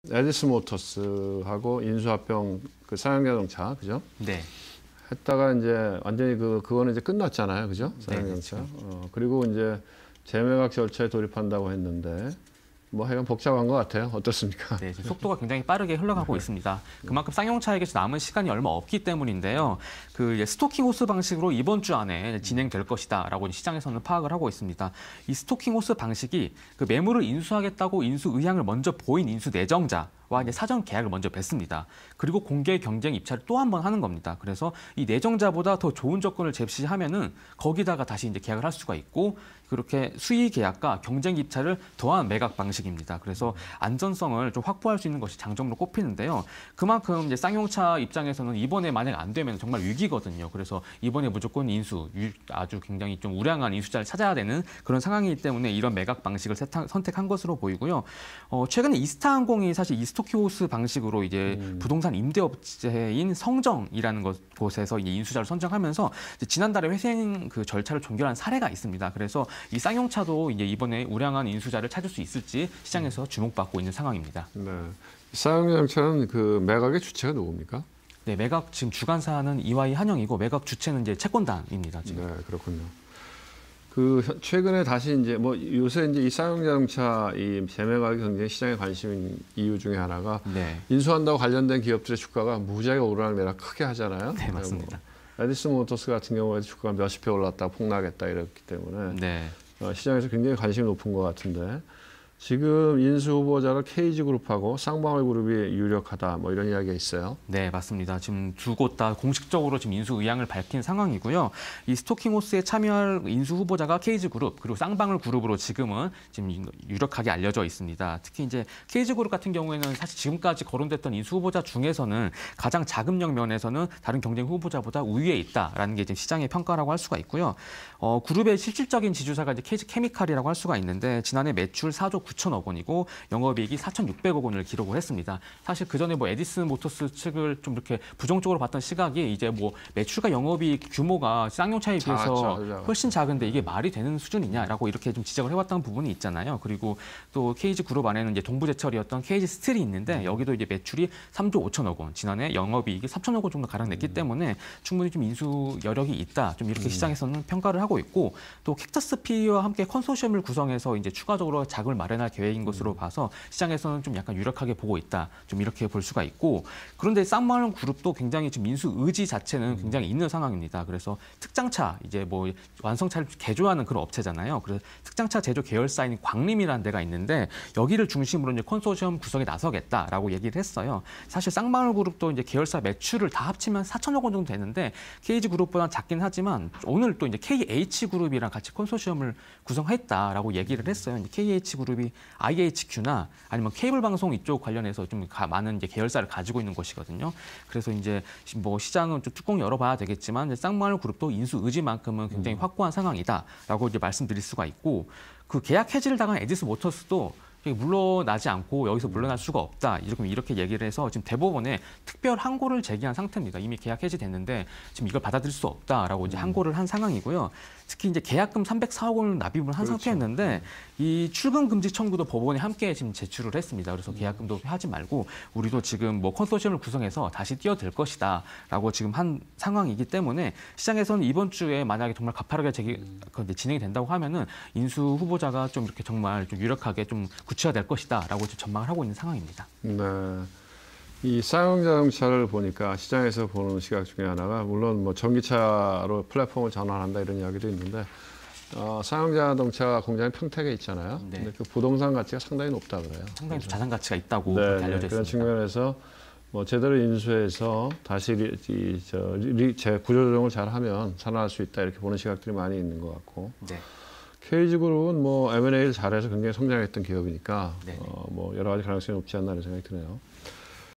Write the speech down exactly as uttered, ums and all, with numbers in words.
에디슨 모터스하고 인수합병 그 상용자동차 그죠? 네. 했다가 이제 완전히 그 그거는 이제 끝났잖아요, 그죠? 상용자동차. 네, 어, 그리고 이제 재매각 절차에 돌입한다고 했는데 뭐 하여간 복잡한 것 같아요. 어떻습니까? 네, 지금 속도가 굉장히 빠르게 흘러가고 있습니다. 그만큼 쌍용차에게서 남은 시간이 얼마 없기 때문인데요. 그 이제 스토킹 호스 방식으로 이번 주 안에 진행될 것이다라고 시장에서는 파악을 하고 있습니다. 이 스토킹 호스 방식이 그 매물을 인수하겠다고 인수 의향을 먼저 보인 인수 내정자 와 이제 사전 계약을 먼저 맺습니다. 그리고 공개 경쟁 입찰을 또 한 번 하는 겁니다. 그래서 이 내정자보다 더 좋은 조건을 제시하면은 거기다가 다시 이제 계약을 할 수가 있고 그렇게 수의 계약과 경쟁 입찰을 더한 매각 방식입니다. 그래서 안전성을 좀 확보할 수 있는 것이 장점으로 꼽히는데요. 그만큼 이제 쌍용차 입장에서는 이번에 만약 안 되면 정말 위기거든요. 그래서 이번에 무조건 인수, 아주 굉장히 좀 우량한 인수자를 찾아야 되는 그런 상황이기 때문에 이런 매각 방식을 선택한 것으로 보이고요. 어, 최근에 이스타항공이 사실 이 스토키호스 방식으로 이제 음. 부동산 임대업체인 성정이라는 것, 곳에서 이제 인수자를 선정하면서 이제 지난달에 회생 그 절차를 종결한 사례가 있습니다. 그래서 이 쌍용차도 이제 이번에 우량한 인수자를 찾을 수 있을지 시장에서 주목받고 있는 상황입니다. 네. 쌍용차는 그 매각의 주체가 누굽니까? 네, 매각 지금 주관사는 이와이 한영이고 매각 주체는 이제 채권단입니다. 지금. 네, 그렇군요. 그 최근에 다시 이제 뭐 요새 이제 이 쌍용자동차 이 재매각이 굉장히 시장에 관심인 이유 중에 하나가 네. 인수한다고 관련된 기업들의 주가가 무지하게 오르락내락 크게 하잖아요. 네, 맞습니다. 뭐 에디슨 모터스 같은 경우에 주가가 몇십 배 올랐다가 폭락했다 이랬기 때문에 네. 어, 시장에서 굉장히 관심이 높은 것 같은데 지금 인수 후보자로 케이지그룹하고 쌍방울그룹이 유력하다 뭐 이런 이야기가 있어요. 네, 맞습니다. 지금 두 곳 다 공식적으로 지금 인수 의향을 밝힌 상황이고요. 이 스토킹호스에 참여할 인수 후보자가 케이지그룹 그리고 쌍방울그룹으로 지금은 지금 유력하게 알려져 있습니다. 특히 이제 케이지그룹 같은 경우에는 사실 지금까지 거론됐던 인수 후보자 중에서는 가장 자금력 면에서는 다른 경쟁 후보자보다 우위에 있다라는 게 지금 시장의 평가라고 할 수가 있고요. 어, 그룹의 실질적인 지주사가 이제 케이지케미칼이라고 할 수가 있는데 지난해 매출 사조 구천억 원이고 영업이익이 사천육백억 원을 기록을 했습니다. 사실 그 전에 뭐 에디슨 모터스 측을 좀 이렇게 부정적으로 봤던 시각이 이제 뭐 매출과 영업이익 규모가 쌍용차에 비해서 훨씬 작은데 이게 말이 되는 수준이냐라고 이렇게 좀 지적을 해왔던 부분이 있잖아요. 그리고 또 케이지 그룹 안에는 이제 동부제철이었던 케이지 스틸이 있는데 여기도 이제 매출이 삼조 오천억 원, 지난해 영업이익이 삼천억 원 정도 가량 냈기 때문에 충분히 좀 인수 여력이 있다. 좀 이렇게 시장에서는 평가를 하고 있고 또 캡터스 피이와 함께 컨소시엄을 구성해서 이제 추가적으로 자금을 마련할 계획인 것으로 봐서 시장에서는 좀 약간 유력하게 보고 있다. 좀 이렇게 볼 수가 있고 그런데 쌍방울 그룹도 굉장히 지금 인수 의지 자체는 굉장히 있는 상황입니다. 그래서 특장차 이제 뭐 완성차를 개조하는 그런 업체잖아요. 그래서 특장차 제조 계열사인 광림이라는 데가 있는데 여기를 중심으로 이제 컨소시엄 구성에 나서겠다라고 얘기를 했어요. 사실 쌍방울 그룹도 이제 계열사 매출을 다 합치면 사천억 원 정도 되는데 케이지 그룹보다는 작긴 하지만 오늘 또 이제 케이에이치 그룹이랑 같이 컨소시엄을 구성했다라고 얘기를 했어요. 케이에이치 그룹이 아이에이치큐나 아니면 케이블 방송 이쪽 관련해서 좀 많은 이제 계열사를 가지고 있는 것이거든요. 그래서 이제 뭐 시장은 좀 뚜껑 열어봐야 되겠지만 쌍방울 그룹도 인수 의지만큼은 굉장히 음. 확고한 상황이다라고 이제 말씀드릴 수가 있고 그 계약 해지를 당한 에디슨 모터스도 물러나지 않고 여기서 물러날 수가 없다. 이렇게 이렇게 얘기를 해서 지금 대법원에 특별 항고를 제기한 상태입니다. 이미 계약 해지됐는데 지금 이걸 받아들일 수 없다라고 이제 항고를 한 상황이고요. 특히 이제 계약금 삼백사억 원을 납입을 한 그렇죠. 상태였는데 이 출금 금지 청구도 법원에 함께 지금 제출을 했습니다. 그래서 계약금도 하지 말고 우리도 지금 뭐 컨소시엄을 구성해서 다시 뛰어들 것이다라고 지금 한 상황이기 때문에 시장에서는 이번 주에 만약에 정말 가파르게 제기, 진행이 된다고 하면은 인수 후보자가 좀 이렇게 정말 좀 유력하게 좀 구체화될 것이다라고 지금 전망을 하고 있는 상황입니다. 네. 이 쌍용자동차를 보니까 시장에서 보는 시각 중에 하나가 물론 뭐 전기차로 플랫폼을 전환한다 이런 이야기도 있는데 어, 쌍용자동차 공장이 평택에 있잖아요. 네. 근데 그 부동산 가치가 상당히 높다 그래요. 상당히 좀 자산 가치가 있다고 네, 그렇게 알려져 그런 있습니다. 측면에서 뭐 제대로 인수해서 다시 리, 이, 저, 리, 재 구조조정을 잘하면 살아날 수 있다 이렇게 보는 시각들이 많이 있는 것 같고. 네. 케이지그룹은 뭐 엠 앤 에이를 잘해서 굉장히 성장했던 기업이니까 어, 뭐 여러 가지 가능성이 높지 않나 이런 생각이 드네요.